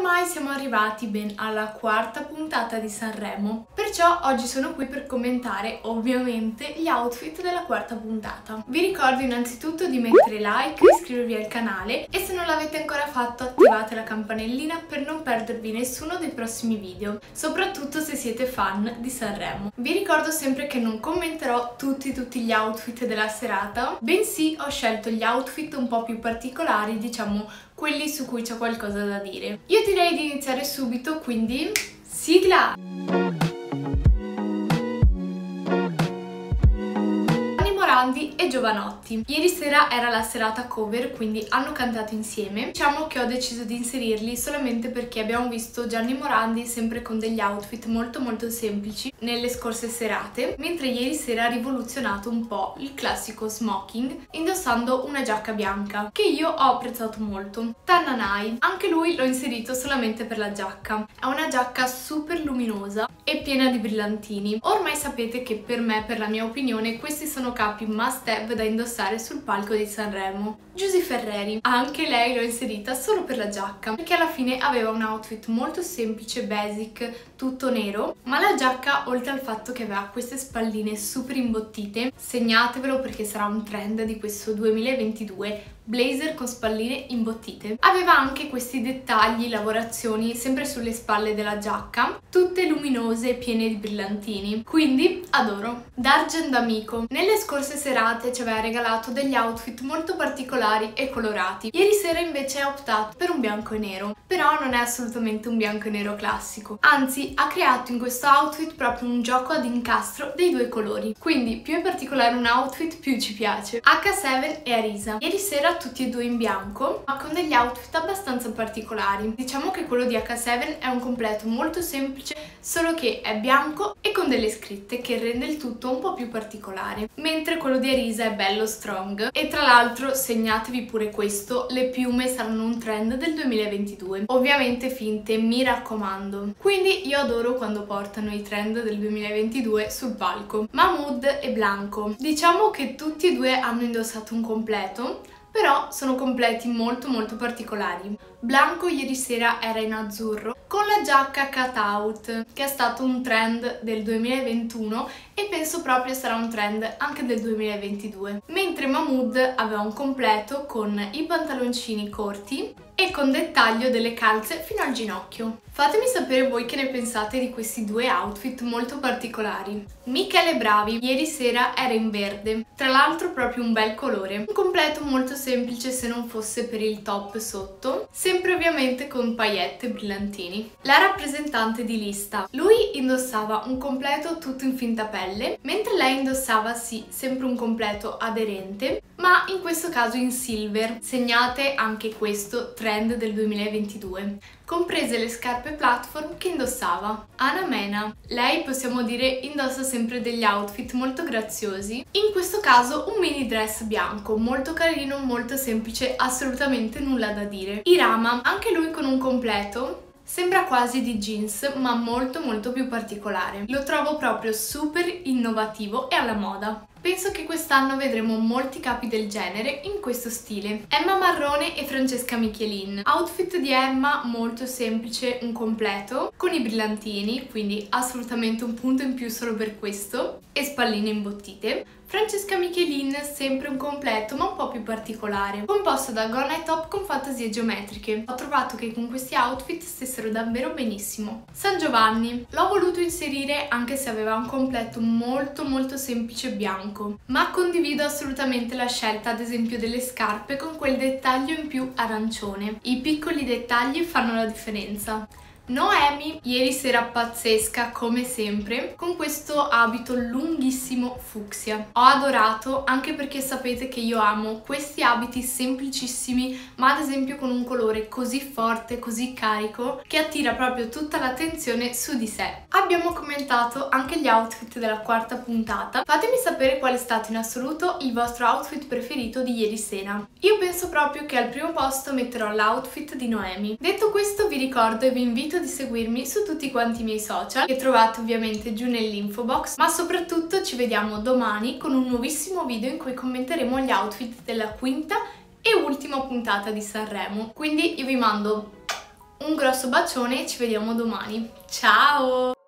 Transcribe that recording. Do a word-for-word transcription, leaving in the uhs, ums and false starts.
Ormai siamo arrivati ben alla quarta puntata di Sanremo, perciò oggi sono qui per commentare ovviamente gli outfit della quarta puntata. Vi ricordo innanzitutto di mettere like, iscrivervi al canale e se non l'avete ancora fatto attivate la campanellina per non perdervi nessuno dei prossimi video, soprattutto se siete fan di Sanremo. Vi ricordo sempre che non commenterò tutti tutti gli outfit della serata, bensì ho scelto gli outfit un po' più particolari, diciamo quelli su cui c'è qualcosa da dire. Io direi di iniziare subito, quindi sigla! Morandi e Jovanotti. Ieri sera era la serata cover, quindi hanno cantato insieme. Diciamo che ho deciso di inserirli solamente perché abbiamo visto Gianni Morandi sempre con degli outfit molto molto semplici nelle scorse serate, mentre ieri sera ha rivoluzionato un po' il classico smoking indossando una giacca bianca, che io ho apprezzato molto. Tannanai, anche lui l'ho inserito solamente per la giacca. È una giacca super luminosa e piena di brillantini. Ormai sapete che per me, per la mia opinione, questi sono capi must have da indossare sul palco di Sanremo. Giusy Ferreri, anche lei l'ho inserita solo per la giacca, perché alla fine aveva un outfit molto semplice, basic, tutto nero, ma la giacca, oltre al fatto che aveva queste spalline super imbottite, segnatevelo perché sarà un trend di questo duemilaventidue, blazer con spalline imbottite, aveva anche questi dettagli, lavorazioni sempre sulle spalle della giacca, tutte luminose e piene di brillantini, quindi adoro. Dargen D'Amico, nelle scorse serate ci aveva regalato degli outfit molto particolari e colorati. Ieri sera invece ha optato per un bianco e nero, però non è assolutamente un bianco e nero classico, anzi ha creato in questo outfit proprio un gioco ad incastro dei due colori, quindi più è particolare un outfit più ci piace. acca sette e Arisa, ieri sera tutti e due in bianco, ma con degli outfit abbastanza particolari. Diciamo che quello di acca sette è un completo molto semplice, solo che è bianco e con delle scritte che rende il tutto un po' più particolare, mentre quello di Arisa è bello strong. E tra l'altro segnatevi pure questo, le piume saranno un trend del duemilaventidue, ovviamente finte, mi raccomando. Quindi io adoro quando portano i trend del duemilaventidue sul palco. Mahmood e Blanco, diciamo che tutti e due hanno indossato un completo, però sono completi molto molto particolari. Blanco ieri sera era in azzurro con la giacca cutout, che è stato un trend del duemilaventuno e penso proprio sarà un trend anche del duemilaventidue, mentre Mahmood aveva un completo con i pantaloncini corti e con dettaglio delle calze fino al ginocchio. Fatemi sapere voi che ne pensate di questi due outfit molto particolari. Michele Bravi ieri sera era in verde, tra l'altro proprio un bel colore, un completo molto semplice se non fosse per il top sotto, sempre ovviamente con paillette e brillantini. La rappresentante di lista, lui indossava un completo tutto in finta pelle, mentre lei indossava sì sempre un completo aderente, ma in questo caso in silver. Segnate anche questo trend del duemilaventidue, comprese le scarpe platform che indossava. Ana Mena, lei possiamo dire indossa sempre degli outfit molto graziosi, in questo caso un mini dress bianco, molto carino, molto semplice, assolutamente nulla da dire. Irama, anche lui con un completo, sembra quasi di jeans, ma molto molto più particolare. Lo trovo proprio super innovativo e alla moda. Penso che quest'anno vedremo molti capi del genere in questo stile. Emma Marrone e Francesca Michelin. Outfit di Emma molto semplice, un completo, con i brillantini, quindi assolutamente un punto in più solo per questo, e spalline imbottite. Francesca Michelin sempre un completo ma un po' più particolare, composto da gonna e top con fantasie geometriche. Ho trovato che con questi outfit stessero davvero benissimo. San Giovanni, l'ho voluto inserire anche se aveva un completo molto molto semplice bianco, ma condivido assolutamente la scelta ad esempio delle scarpe con quel dettaglio in più arancione. I piccoli dettagli fanno la differenza. Noemi, ieri sera pazzesca come sempre, con questo abito lunghissimo fucsia. Ho adorato, anche perché sapete che io amo questi abiti semplicissimi, ma ad esempio con un colore così forte, così carico, che attira proprio tutta l'attenzione su di sé. Abbiamo commentato anche gli outfit della quarta puntata. Fatemi sapere qual è stato in assoluto il vostro outfit preferito di ieri sera. Io penso proprio che al primo posto metterò l'outfit di Noemi. Detto questo vi ricordo e vi invito di seguirmi su tutti quanti i miei social, che trovate ovviamente giù nell'info box, ma soprattutto ci vediamo domani con un nuovissimo video in cui commenteremo gli outfit della quinta e ultima puntata di Sanremo. Quindi io vi mando Un grosso bacione e ci vediamo domani. Ciao!